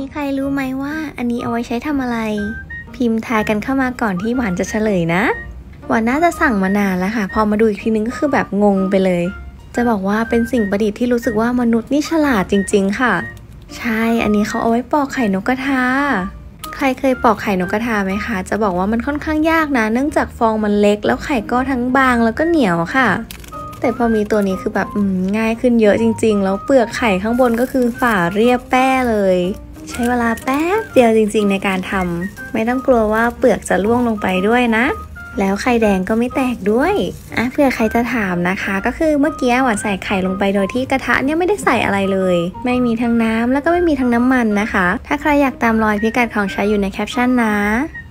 มีใครรู้ไหมว่าอันนี้เอาไว้ใช้ทำอะไรพิมพ์ทายกันเข้ามาก่อนที่หวานจะเฉลยนะหวานน่าจะสั่งมานานแล้วค่ะพอมาดูอีกทีนึงก็คือแบบงงไปเลยจะบอกว่าเป็นสิ่งประดิษฐ์ที่รู้สึกว่ามนุษย์นี่ฉลาดจริงๆค่ะใช่อันนี้เขาเอาไว้ปอกไข่นกกระทาใครเคยปอกไข่นกกระทาไหมคะจะบอกว่ามันค่อนข้างยากนะเนื่องจากฟองมันเล็กแล้วไข่ก็ทั้งบางแล้วก็เหนียวค่ะแต่พอมีตัวนี้คือแบบง่ายขึ้นเยอะจริงๆแล้วเปลือกไข่ข้างบนก็คือฝาเรียบแป้เลยใช้เวลาแป๊บเดียวจริงๆในการทำไม่ต้องกลัวว่าเปลือกจะร่วงลงไปด้วยนะแล้วไข่แดงก็ไม่แตกด้วยเผื่อใครจะถามนะคะก็คือเมื่อกี้หวานใส่ไข่ลงไปโดยที่กระทะเนี่ยไม่ได้ใส่อะไรเลยไม่มีทั้งน้ำแล้วก็ไม่มีทั้งน้ำมันนะคะถ้าใครอยากตามรอยพิกัดของใช้อยู่ในแคปชั่นนะ